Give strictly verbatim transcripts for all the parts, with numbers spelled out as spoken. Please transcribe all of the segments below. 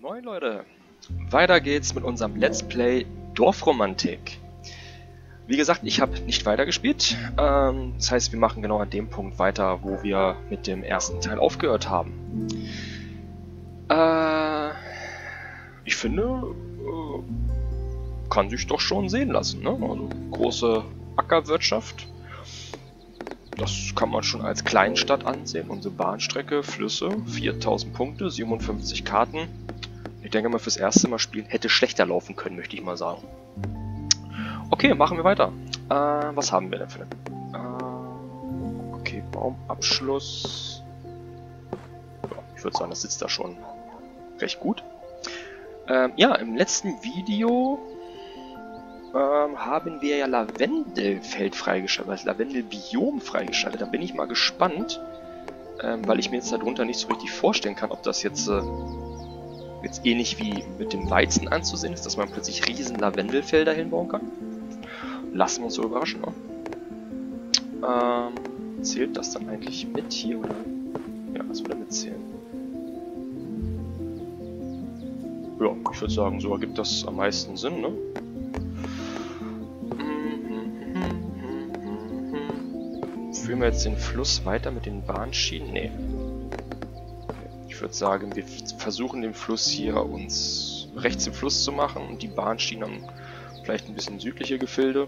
Moin Leute, weiter geht's mit unserem Let's Play Dorfromantik. Wie gesagt, ich habe nicht weitergespielt, ähm, das heißt wir machen genau an dem Punkt weiter, wo wir mit dem ersten Teil aufgehört haben. Äh, ich finde, äh, kann sich doch schon sehen lassen, ne? Also große Ackerwirtschaft, das kann man schon als Kleinstadt ansehen. Unsere Bahnstrecke, Flüsse, viertausend Punkte, siebenundfünfzig Karten. Ich denke mal, fürs erste Mal spielen hätte schlechter laufen können, möchte ich mal sagen. Okay, machen wir weiter. Äh, was haben wir denn für einen? Äh, okay, Baumabschluss. Ja, ich würde sagen, das sitzt da schon recht gut. Ähm, ja, im letzten Video ähm, haben wir ja Lavendelfeld freigeschaltet, das Lavendelbiom freigeschaltet. Da bin ich mal gespannt, ähm, weil ich mir jetzt darunter nicht so richtig vorstellen kann, ob das jetzt... Äh, jetzt ähnlich wie mit dem Weizen anzusehen ist, dass man plötzlich riesen Lavendelfelder hinbauen kann. Lassen wir uns so überraschen, ne? Ähm, zählt das dann eigentlich mit hier, oder? Ja, das würde mitzählen. Ja, ich würde sagen, so ergibt das am meisten Sinn, ne? Führen wir jetzt den Fluss weiter mit den Bahnschienen? Nee. Ich würde sagen, wir versuchen den Fluss hier uns rechts im Fluss zu machen und die Bahnschienen haben vielleicht ein bisschen südliche Gefilde.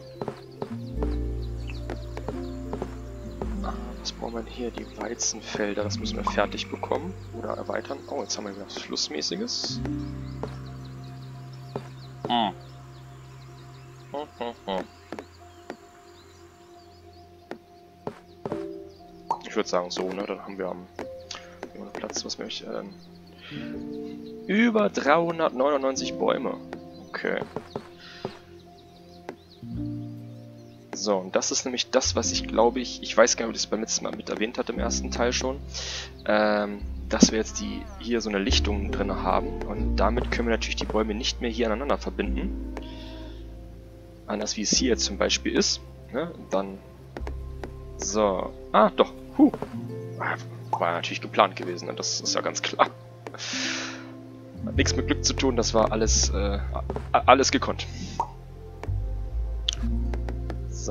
Was brauchen wir denn hier? Die Weizenfelder, das müssen wir fertig bekommen oder erweitern. Oh, jetzt haben wir wieder was Flussmäßiges. Hm. Hm, hm, hm. Ich würde sagen so, ne? Dann haben wir am Platz, was möchte ich denn? Über dreihundertneunundneunzig Bäume. Okay. So, und das ist nämlich das, was ich glaube ich, ich weiß gar nicht, ob ich das beim letzten Mal mit erwähnt hatte im ersten Teil schon, ähm, dass wir jetzt die hier so eine Lichtung drin haben und damit können wir natürlich die Bäume nicht mehr hier aneinander verbinden. Anders wie es hier jetzt zum Beispiel ist. Ne? Dann. So. Ah, doch. Huh. War natürlich geplant gewesen, ne? Das ist ja ganz klar. Hat nichts mit Glück zu tun, das war alles, äh, alles gekonnt. So.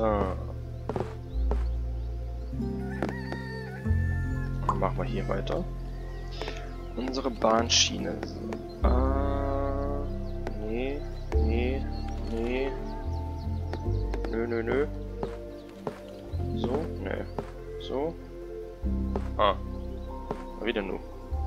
Dann machen wir hier weiter. Unsere Bahnschiene. Ah, nee, nee, nee. Nö, nö, nö. So, nö. So. Ah. Wieder nur.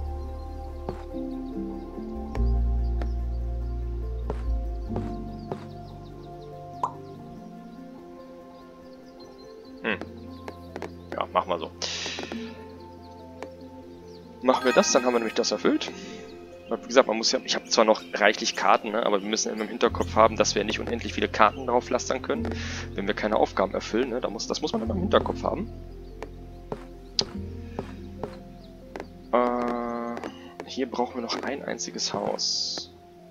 Hm. Ja, machen wir so. Machen wir das, dann haben wir nämlich das erfüllt. Wie gesagt, man muss ja, ich habe zwar noch reichlich Karten, ne, aber wir müssen immer im Hinterkopf haben, dass wir nicht unendlich viele Karten drauf lastern können, wenn wir keine Aufgaben erfüllen. Ne, da muss, das muss man immer im Hinterkopf haben. Hier brauchen wir noch ein einziges Haus.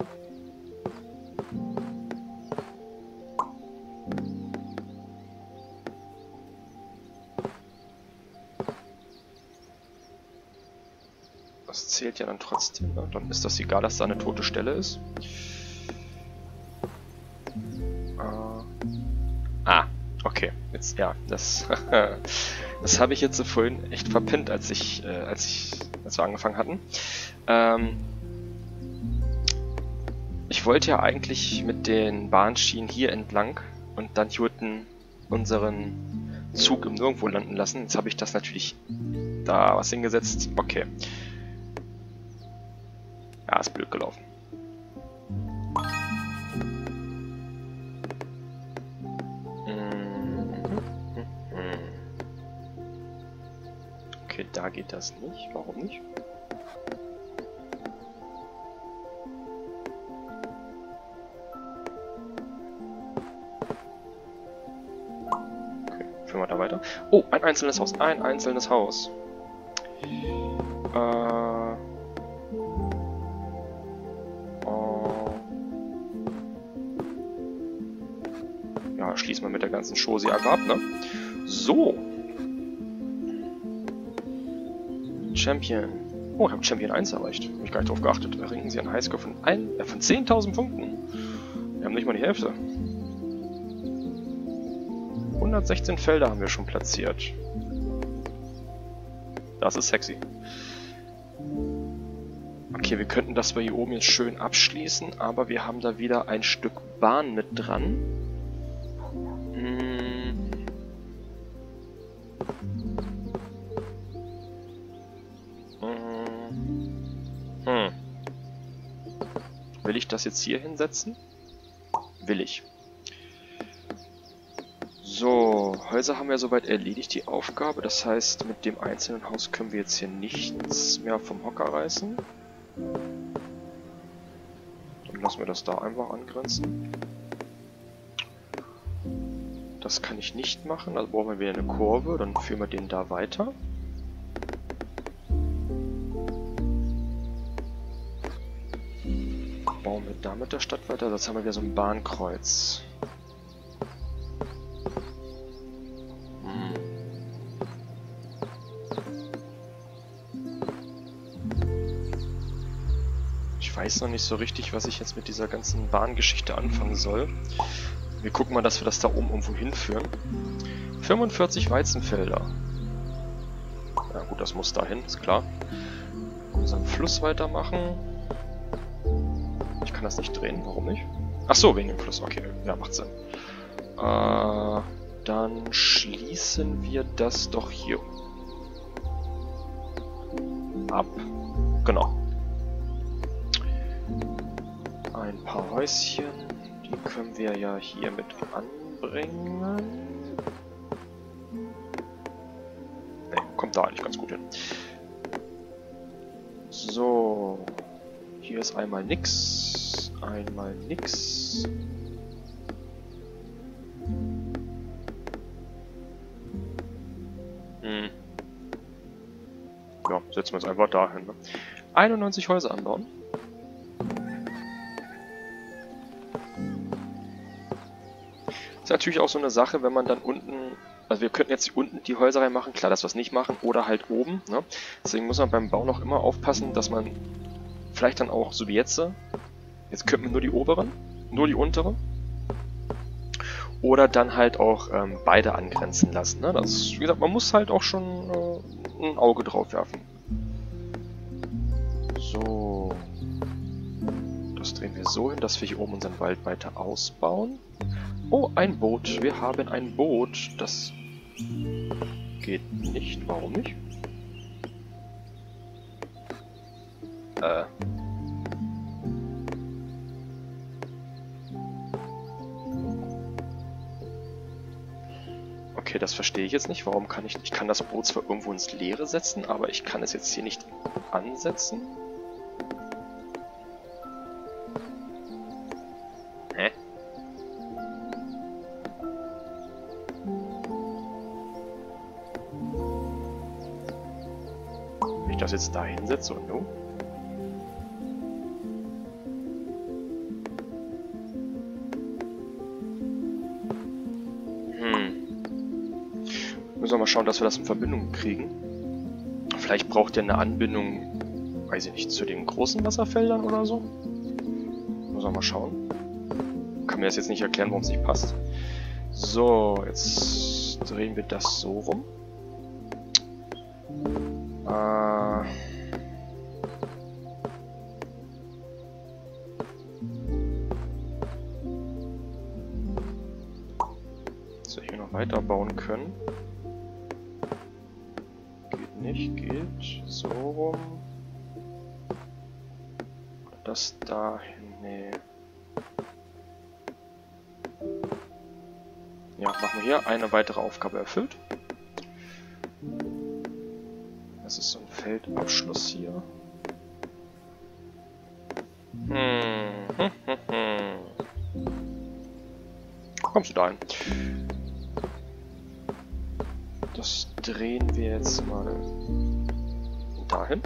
Das zählt ja dann trotzdem, ne? Dann ist das egal, dass da eine tote Stelle ist. Äh. Ah, okay. Jetzt, ja, das, das habe ich jetzt so vorhin echt verpennt, als ich, äh, als ich, als wir angefangen hatten. Ähm, ich wollte ja eigentlich mit den Bahnschienen hier entlang und dann hier unten unseren Zug im Nirgendwo landen lassen. Jetzt habe ich das natürlich da was hingesetzt. Okay. Ja, ist blöd gelaufen. Okay, da geht das nicht. Warum nicht? Führen wir da weiter. Oh, ein einzelnes Haus. Ein einzelnes Haus. Äh. Oh. Ja, schließen wir mit der ganzen Chose ab, ne? So. Champion. Oh, ich habe Champion eins erreicht. Habe ich gar nicht drauf geachtet. Erringen Sie einen Highscore von, ein, äh, von zehntausend Punkten. Wir haben nicht mal die Hälfte. hundertsechzehn Felder haben wir schon platziert. Das ist sexy. Okay, wir könnten das bei hier oben jetzt schön abschließen, aber wir haben da wieder ein Stück Bahn mit dran. Hm. Hm. Will ich das jetzt hier hinsetzen? Will ich. So, Häuser haben wir soweit erledigt, die Aufgabe. Das heißt, mit dem einzelnen Haus können wir jetzt hier nichts mehr vom Hocker reißen. Dann lassen wir das da einfach angrenzen. Das kann ich nicht machen, also brauchen wir wieder eine Kurve, dann führen wir den da weiter. Bauen wir da mit der Stadt weiter, jetzt haben wir wieder so ein Bahnkreuz. Ich weiß noch nicht so richtig, was ich jetzt mit dieser ganzen Bahngeschichte anfangen soll. Wir gucken mal, dass wir das da oben irgendwo hinführen. fünfundvierzig Weizenfelder. Ja gut, das muss dahin, ist klar. Unseren Fluss weitermachen. Ich kann das nicht drehen, warum nicht? Ach so, wegen dem Fluss, okay, ja, macht Sinn. Äh, dann schließen wir das doch hier ab. Genau. Ein paar Häuschen, die können wir ja hier mit anbringen. Ne, kommt da eigentlich ganz gut hin. So, hier ist einmal nix, einmal nix. Hm. Ja, setzen wir es einfach dahin. Ne? einundneunzig Häuser anbauen. Ist natürlich auch so eine Sache, wenn man dann unten, also wir könnten jetzt unten die Häuser reinmachen, klar, dass wir es nicht machen, oder halt oben, ne? Deswegen muss man beim Bau noch immer aufpassen, dass man vielleicht dann auch, so wie jetzt, jetzt könnten wir nur die oberen, nur die unteren, oder dann halt auch ähm, beide angrenzen lassen, ne? Das, wie gesagt, man muss halt auch schon äh, ein Auge drauf werfen. So, das drehen wir so hin, dass wir hier oben unseren Wald weiter ausbauen. Oh, ein Boot. Wir haben ein Boot. Das geht nicht. Warum nicht? Äh. Okay, das verstehe ich jetzt nicht. Warum kann ich... Ich kann das Boot zwar irgendwo ins Leere setzen, aber ich kann es jetzt hier nicht ansetzen. Hä? Wenn ich das jetzt da hinsetze und nun? Müssen wir mal schauen, dass wir das in Verbindung kriegen. Vielleicht braucht ihr eine Anbindung, weiß ich nicht, zu den großen Wasserfeldern oder so. Müssen wir mal schauen. Kann mir das jetzt nicht erklären, warum es nicht passt. So, jetzt drehen wir das so rum. Äh... So, hier noch weiter bauen können. Nicht geht so rum. Das dahin, nee. Ja, machen wir hier eine weitere Aufgabe erfüllt. Das ist so ein Feldabschluss hier. Hm, hm, hm, hm. Kommst du dahin? Das drehen wir jetzt mal dahin.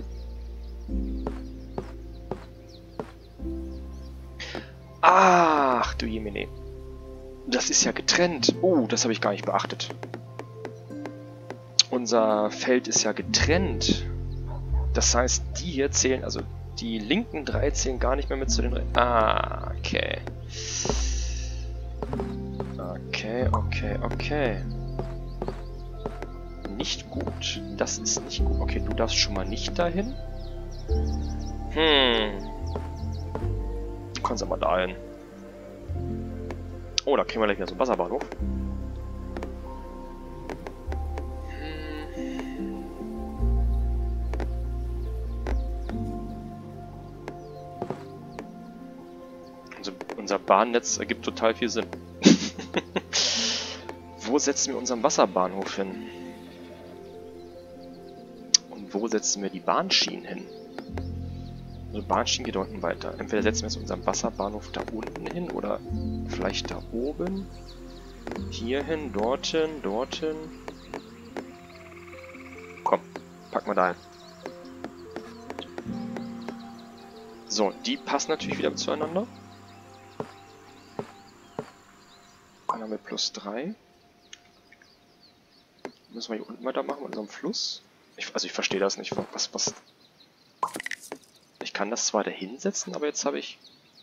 Ach du Jemine. Das ist ja getrennt. Oh, das habe ich gar nicht beachtet. Unser Feld ist ja getrennt. Das heißt, die hier zählen, also die linken drei zählen gar nicht mehr mit zu den... Re ah, okay. Okay, okay, okay. Nicht gut. Das ist nicht gut. Okay, du darfst schon mal nicht dahin. Hm. Du kannst aber dahin. Oh, da kriegen wir gleich wieder so einen Wasserbahnhof. Unser, unser Bahnnetz ergibt total viel Sinn. Wo setzen wir unseren Wasserbahnhof hin? Und wo setzen wir die Bahnschienen hin? Also Bahnschienen geht da unten weiter. Entweder setzen wir jetzt unseren Wasserbahnhof da unten hin oder vielleicht da oben. Hier hin, dorthin, dorthin. Komm, pack mal da hin. So, die passen natürlich wieder zueinander. Dann haben wir plus drei. Müssen wir hier unten weitermachen mit unserem Fluss? Ich, also ich verstehe das nicht. Was, was... Ich kann das zwar da hinsetzen, aber jetzt habe ich...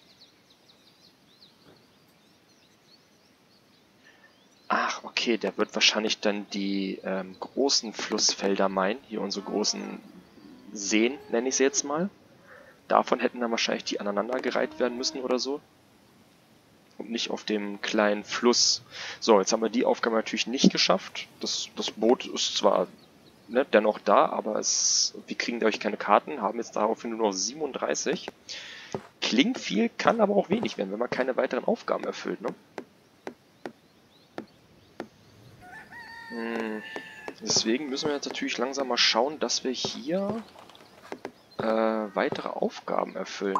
Ach, okay, der wird wahrscheinlich dann die ähm, großen Flussfelder meinen. Hier unsere großen Seen, nenne ich sie jetzt mal. Davon hätten dann wahrscheinlich die aneinandergereiht werden müssen oder so. Und nicht auf dem kleinen Fluss. So, jetzt haben wir die Aufgabe natürlich nicht geschafft. Das, das Boot ist zwar ne, dennoch da, aber es, wir kriegen dadurch keine Karten, haben jetzt daraufhin nur noch siebenunddreißig. Klingt viel, kann aber auch wenig werden, wenn man keine weiteren Aufgaben erfüllt. Ne? Hm, deswegen müssen wir jetzt natürlich langsam mal schauen, dass wir hier äh, weitere Aufgaben erfüllen.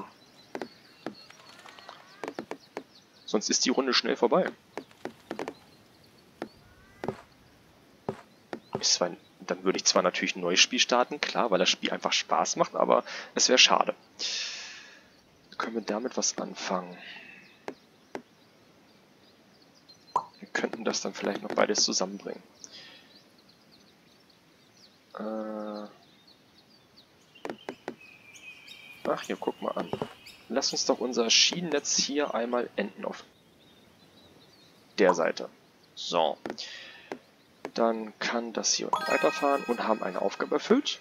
Sonst ist die Runde schnell vorbei. Ist zwar, dann würde ich zwar natürlich ein neues Spiel starten, klar, weil das Spiel einfach Spaß macht, aber es wäre schade. Können wir damit was anfangen? Wir könnten das dann vielleicht noch beides zusammenbringen. Äh Ach, hier, guck mal an. Lass uns doch unser Schienennetz hier einmal enden auf der Seite. So. Dann kann das hier unten weiterfahren und haben eine Aufgabe erfüllt.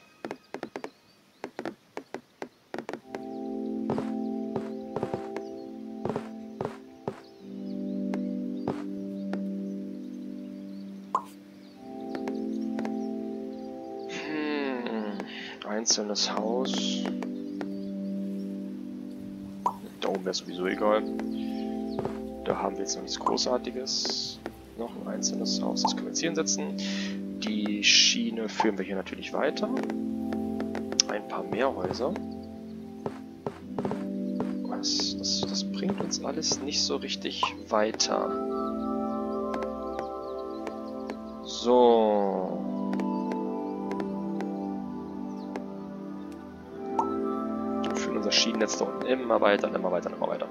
Hm, einzelnes Haus. Da oben wäre sowieso egal. Da haben wir jetzt noch nichts Großartiges. Noch ein einzelnes Haus, das können wir jetzt hier hinsetzen. Die Schiene führen wir hier natürlich weiter. Ein paar mehr Häuser. Das, das, das bringt uns alles nicht so richtig weiter. So. Wir führen unser Schienennetz da unten immer weiter, immer weiter, immer weiter.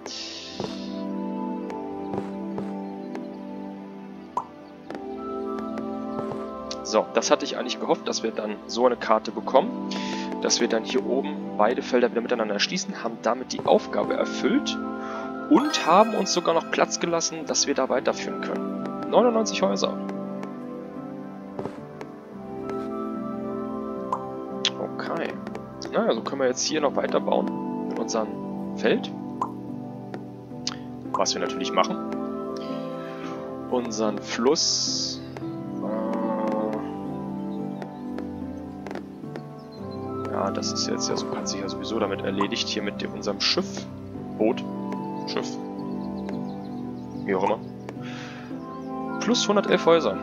So, das hatte ich eigentlich gehofft, dass wir dann so eine Karte bekommen, dass wir dann hier oben beide Felder wieder miteinander erschließen, haben damit die Aufgabe erfüllt und haben uns sogar noch Platz gelassen, dass wir da weiterführen können. neunundneunzig Häuser. Okay. Na, also können wir jetzt hier noch weiterbauen mit unserem Feld. Was wir natürlich machen. Unseren Fluss... Ja, das ist jetzt ja so, hat sich ja sowieso damit erledigt, hier mit dem, unserem Schiff, Boot, Schiff, wie auch immer. Plus hundertelf Häuser.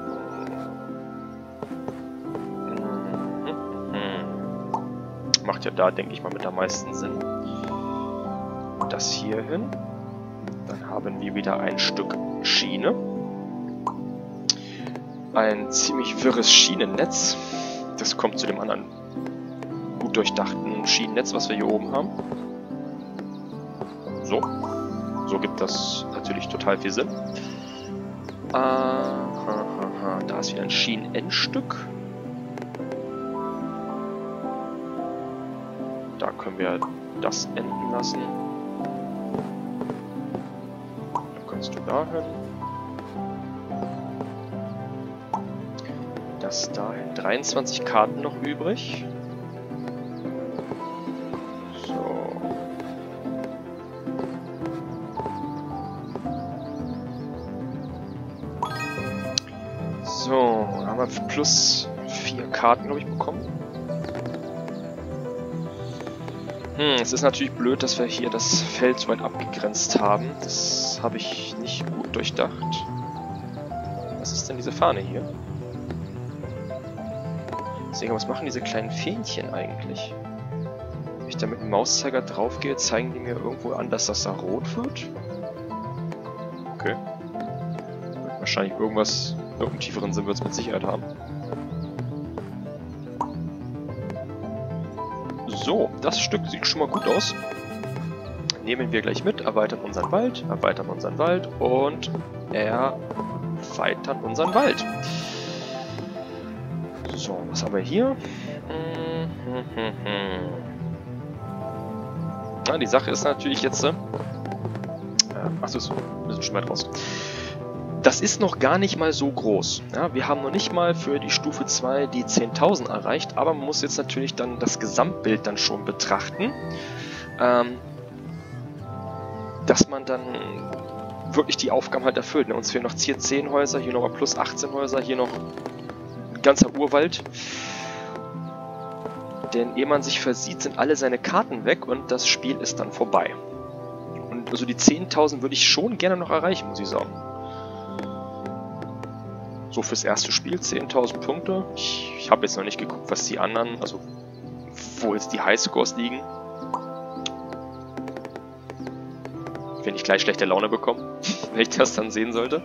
Macht ja da, denke ich mal, mit am meisten Sinn. Das hier hin. Dann haben wir wieder ein Stück Schiene. Ein ziemlich wirres Schienennetz. Das kommt zu dem anderen gut durchdachten Schienennetz, was wir hier oben haben. So. So gibt das natürlich total viel Sinn. Äh, ha, ha, ha. Da ist wieder ein Schienenendstück. Da können wir das enden lassen. Dann kannst du dahin. Das dahin. dreiundzwanzig Karten noch übrig. So. So, dann haben wir plus vier Karten, glaube ich, bekommen. Hm, es ist natürlich blöd, dass wir hier das Feld so weit abgegrenzt haben. Das habe ich nicht gut durchdacht. Was ist denn diese Fahne hier? Deswegen, was machen diese kleinen Fähnchen eigentlich? Wenn ich da mit dem Mauszeiger drauf gehe, zeigen die mir irgendwo an, dass das da rot wird? Okay. Wahrscheinlich irgendwas, irgendeinen tieferen Sinn wird es mit Sicherheit haben. So, das Stück sieht schon mal gut aus. Nehmen wir gleich mit, erweitern unseren Wald, erweitern unseren Wald und erweitern unseren Wald. So, was haben wir hier? Na, die Sache ist natürlich jetzt... Äh, Achso, ist ein bisschen schon weit raus. Das ist noch gar nicht mal so groß. Ja, wir haben noch nicht mal für die Stufe zwei die zehntausend erreicht, aber man muss jetzt natürlich dann das Gesamtbild dann schon betrachten, ähm, dass man dann wirklich die Aufgaben halt erfüllt. Ne? Uns fehlen noch hier zehn Häuser, hier nochmal plus achtzehn Häuser, hier noch ein ganzer Urwald. Denn ehe man sich versieht, sind alle seine Karten weg und das Spiel ist dann vorbei. Und also die zehntausend würde ich schon gerne noch erreichen, muss ich sagen. So fürs erste Spiel, zehntausend Punkte. Ich, ich habe jetzt noch nicht geguckt, was die anderen, also wo jetzt die Highscores liegen. Wenn ich gleich schlechte Laune bekomme, wenn ich das dann sehen sollte.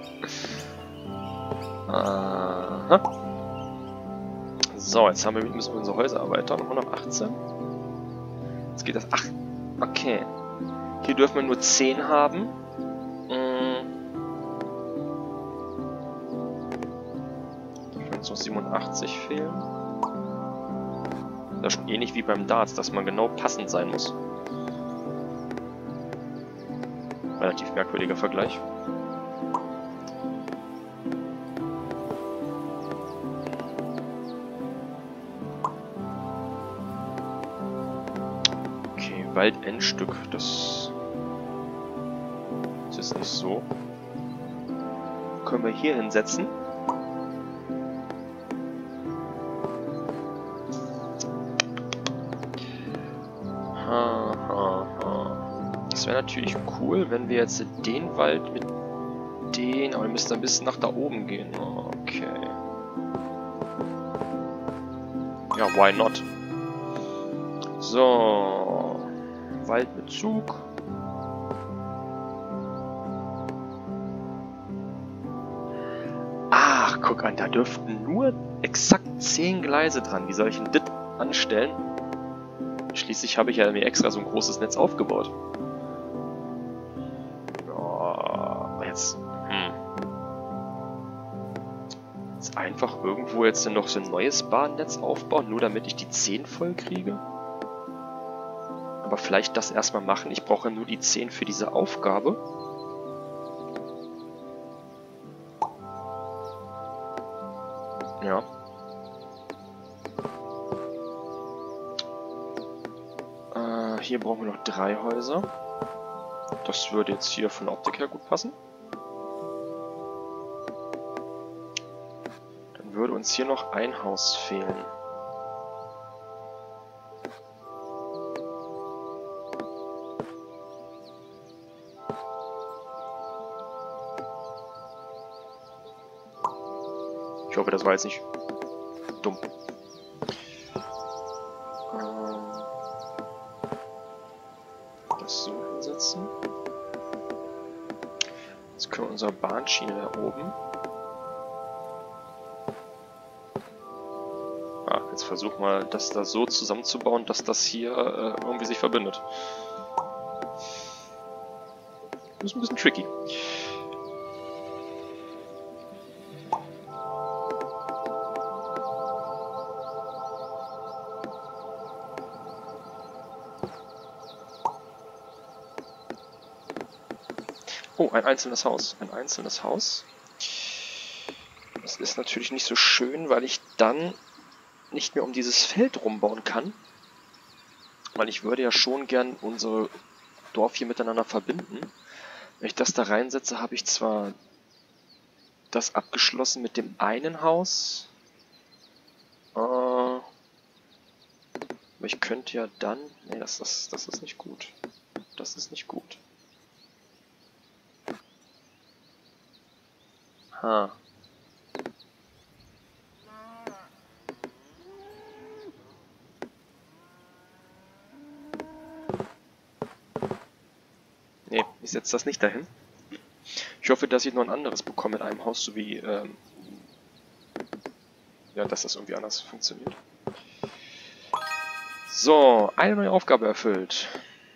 Aha. So, jetzt haben wir, müssen wir unsere Häuser erweitern. hundertachtzehn. Jetzt geht das. Ach, okay. Hier dürfen wir nur zehn haben. Noch siebenundachtzig fehlen. Das ist schon ähnlich wie beim Darts, dass man genau passend sein muss. Relativ merkwürdiger Vergleich. Okay, Waldendstück. Das, das ist nicht so. Können wir hier hinsetzen? Das wäre natürlich cool, wenn wir jetzt den Wald mit den... Aber wir müssen ein bisschen nach da oben gehen. Okay. Ja, why not? So. Wald mit Zug. Ach, guck an, da dürften nur exakt zehn Gleise dran. Wie soll ich denn das anstellen? Schließlich habe ich ja mir extra so ein großes Netz aufgebaut. Ja, jetzt, hm. Jetzt einfach irgendwo jetzt noch so ein neues Bahnnetz aufbauen, nur damit ich die zehn voll kriege? Aber vielleicht das erstmal machen. Ich brauche nur die zehn für diese Aufgabe. Ja. Hier brauchen wir noch drei Häuser. Das würde jetzt hier von der Optik her gut passen. Dann würde uns hier noch ein Haus fehlen. Ich hoffe, das war jetzt nicht dumm. So hinsetzen. Jetzt können wir unsere Bahnschiene da oben. Ah, jetzt versuch mal, das da so zusammenzubauen, dass das hier äh, irgendwie sich verbindet. Das ist ein bisschen tricky. Oh, ein einzelnes Haus. Ein einzelnes Haus. Das ist natürlich nicht so schön, weil ich dann nicht mehr um dieses Feld rumbauen kann. Weil ich würde ja schon gern unsere Dorf hier miteinander verbinden. Wenn ich das da reinsetze, habe ich zwar das abgeschlossen mit dem einen Haus. Äh, aber ich könnte ja dann... Nee, das, das, das ist nicht gut. Das ist nicht gut. Ha. Nee, ich setze das nicht dahin. Ich hoffe, dass ich noch ein anderes bekomme in einem Haus, so wie, ähm, ja, dass das irgendwie anders funktioniert. So, eine neue Aufgabe erfüllt.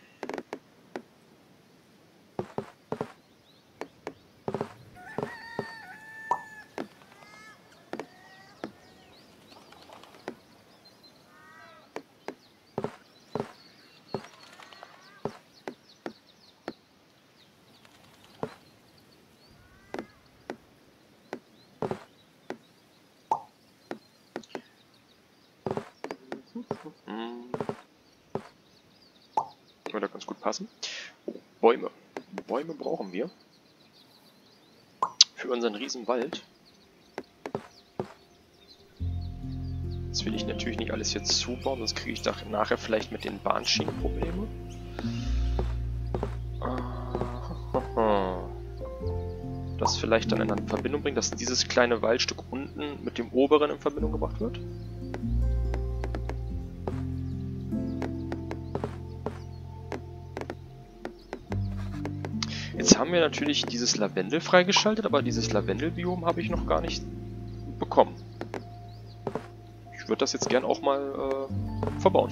Würde ganz gut passen. Oh, Bäume. Bäume brauchen wir. Für unseren riesen Wald. Das will ich natürlich nicht alles jetzt zubauen, sonst kriege ich da nachher vielleicht mit den Bahnschienen Probleme. Das vielleicht dann in Verbindung bringen, dass dieses kleine Waldstück unten mit dem oberen in Verbindung gebracht wird. Jetzt haben wir natürlich dieses Lavendel freigeschaltet, aber dieses Lavendelbiom habe ich noch gar nicht bekommen. Ich würde das jetzt gern auch mal äh, verbauen.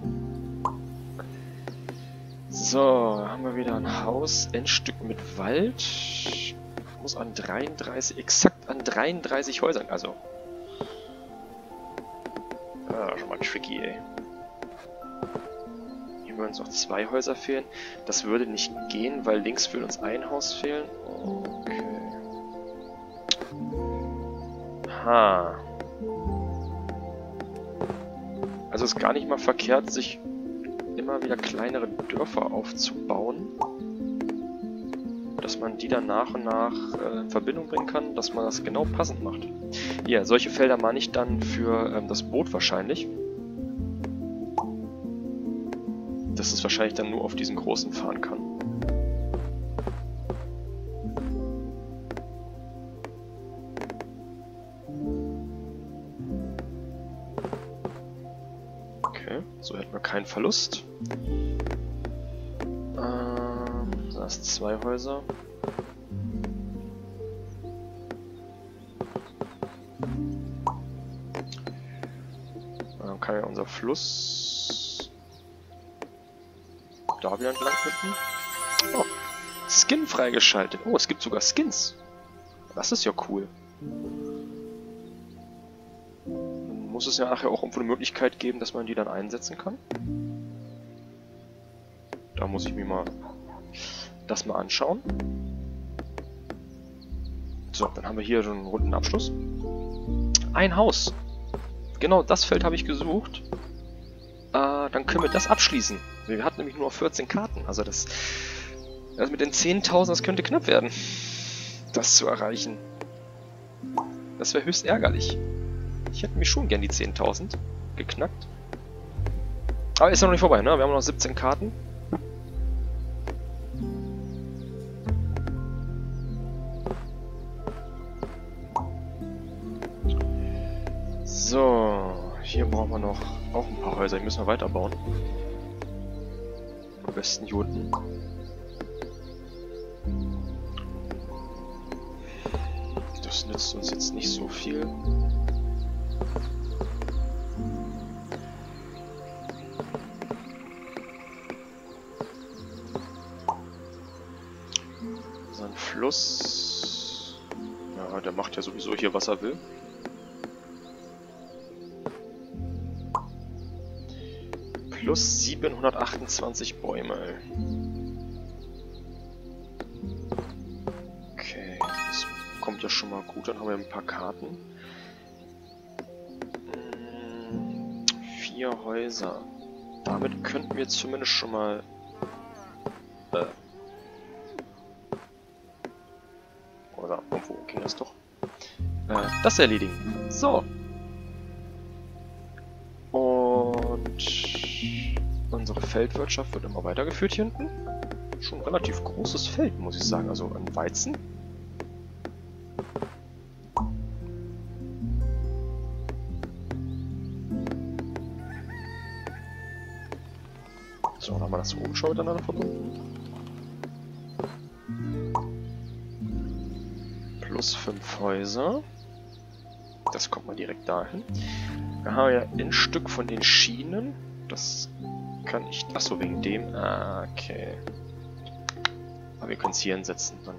So, haben wir wieder ein Haus, Endstück mit Wald. Muss an dreiunddreißig, exakt an dreiunddreißig Häusern, also. Ah, schon mal tricky, ey. Hier würden uns noch zwei Häuser fehlen. Das würde nicht gehen, weil links würde uns ein Haus fehlen. Okay. Ha. Also ist gar nicht mal verkehrt, sich immer wieder kleinere Dörfer aufzubauen. Dass man die dann nach und nach äh, in Verbindung bringen kann, dass man das genau passend macht. Ja, solche Felder meine ich dann für ähm, das Boot wahrscheinlich. Dass es wahrscheinlich dann nur auf diesen großen fahren kann. Okay, so hätten wir keinen Verlust. Ähm, da ist zwei Häuser. Dann kann ja unser Fluss da wieder entlang mitten. Oh, Skin freigeschaltet. Oh, es gibt sogar Skins. Das ist ja cool. Dann muss es ja nachher auch irgendwo eine Möglichkeit geben, dass man die dann einsetzen kann. Da muss ich mir mal das mal anschauen. So, dann haben wir hier schon einen runden Abschluss. Ein Haus. Genau das Feld habe ich gesucht. Äh, dann können wir das abschließen. Wir hatten nämlich nur vierzehn Karten. Also das, das mit den zehntausend, das könnte knapp werden, das zu erreichen. Das wäre höchst ärgerlich. Ich hätte mich schon gern die zehntausend geknackt. Aber ist ja noch nicht vorbei, ne? Wir haben noch siebzehn Karten. So, hier brauchen wir noch auch ein paar Häuser. Die müssen wir weiterbauen. Am besten hier unten. Das nützt uns jetzt nicht so viel. So ein Fluss. Ja, der macht ja sowieso hier, was er will. Plus siebenhundertachtundzwanzig Bäume. klingt ja schon mal gut. Dann haben wir ein paar Karten. Hm, vier Häuser. Damit könnten wir zumindest schon mal... Äh, oder irgendwo ging das doch. Äh, das erledigen. So. Und unsere Feldwirtschaft wird immer weitergeführt hier hinten. Schon ein relativ großes Feld, muss ich sagen. Also an Weizen. So, dann haben wir das oben schon miteinander verbunden. Plus fünf Häuser. Das kommt mal direkt dahin. Da haben wir ja ein Stück von den Schienen. Das kann ich... Achso, wegen dem... Ah, okay. Aber wir können es hier hinsetzen. Dann.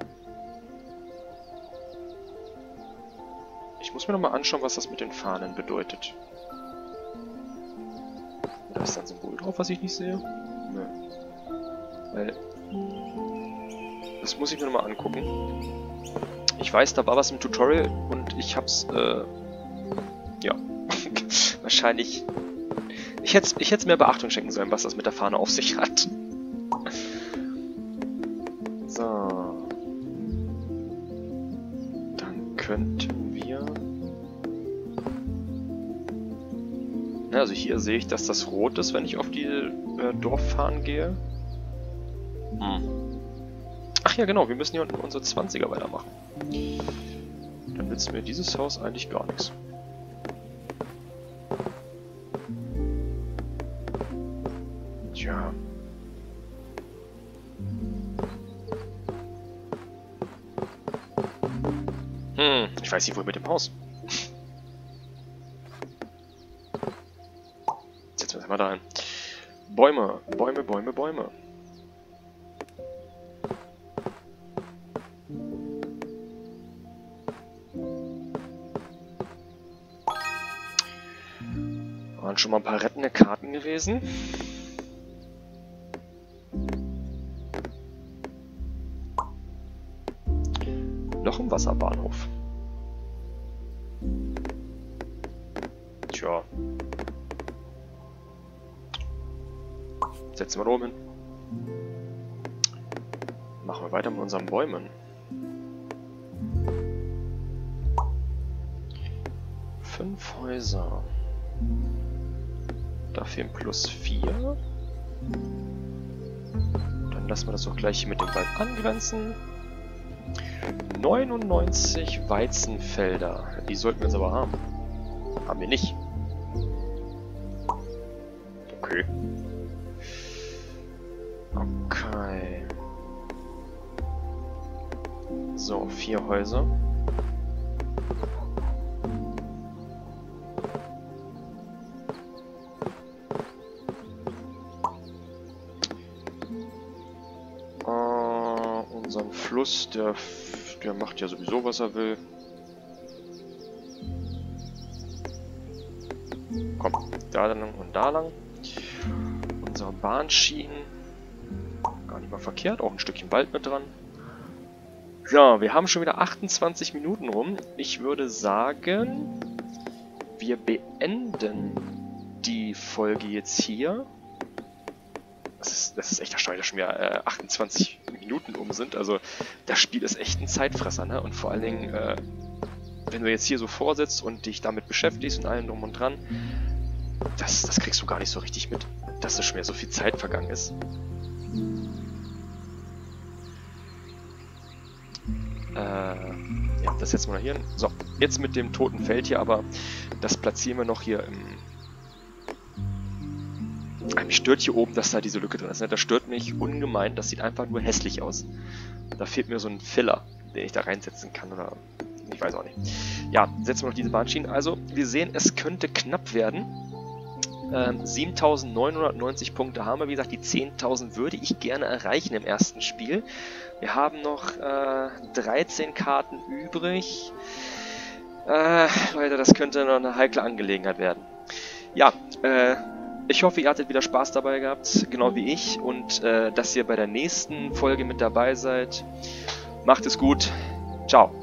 Ich muss mir nochmal anschauen, was das mit den Fahnen bedeutet. Da ist da ein Symbol drauf, was ich nicht sehe. Nö. Weil... Das muss ich mir nochmal angucken. Ich weiß, da war was im Tutorial und ich hab's, äh... ja. Wahrscheinlich... Ich hätte ich hätte mehr Beachtung schenken sollen, was das mit der Fahne auf sich hat. So. Dann könnten wir... Na, also hier sehe ich, dass das rot ist, wenn ich auf die äh, Dorffahnen gehe. Hm. Ach ja, genau, wir müssen hier unten unsere zwanziger weitermachen. Dann nützt mir dieses Haus eigentlich gar nichts. Tja. Hm, ich weiß nicht, wo mit dem Haus. Setzen wir das mal dahin. Bäume, Bäume, Bäume, Bäume. Waren schon mal ein paar rettende Karten gewesen. Noch ein Wasserbahnhof. Tja. Setzen wir da oben hin. Machen wir weiter mit unseren Bäumen. Fünf Häuser. Da fehlen plus vier. Dann lassen wir das auch gleich hier mit dem Wald angrenzen. neunundneunzig Weizenfelder. Die sollten wir jetzt aber haben. Haben wir nicht. Okay. Okay. So, vier Häuser. Unseren Fluss, der, der macht ja sowieso, was er will. Komm, da lang und da lang. Unsere Bahnschienen. Gar nicht mal verkehrt, auch ein Stückchen Wald mit dran. So, wir haben schon wieder achtundzwanzig Minuten rum. Ich würde sagen, wir beenden die Folge jetzt hier. Das ist, das ist echt erstaunlich, dass schon wieder äh, achtundzwanzig Minuten um sind. Also das Spiel ist echt ein Zeitfresser, ne? Und vor allen Dingen, äh, wenn du jetzt hier so vorsetzt und dich damit beschäftigst und allem drum und dran, das, das kriegst du gar nicht so richtig mit, dass da schon wieder so viel Zeit vergangen ist. Äh, ja, das setzen wir noch hier hin. So, jetzt mit dem toten Feld hier, aber das platzieren wir noch hier im... Mich stört hier oben, dass da diese Lücke drin ist. Das stört mich ungemein. Das sieht einfach nur hässlich aus. Da fehlt mir so ein Filler, den ich da reinsetzen kann. Oder ich weiß auch nicht. Ja, setzen wir noch diese Bahnschienen. Also, wir sehen, es könnte knapp werden. Ähm, siebentausendneunhundertneunzig Punkte haben wir. Wie gesagt, die zehntausend würde ich gerne erreichen im ersten Spiel. Wir haben noch äh, dreizehn Karten übrig. Äh, Leute, das könnte noch eine heikle Angelegenheit werden. Ja, äh... ich hoffe, ihr hattet wieder Spaß dabei gehabt, genau wie ich, und äh, dass ihr bei der nächsten Folge mit dabei seid. Macht es gut. Ciao.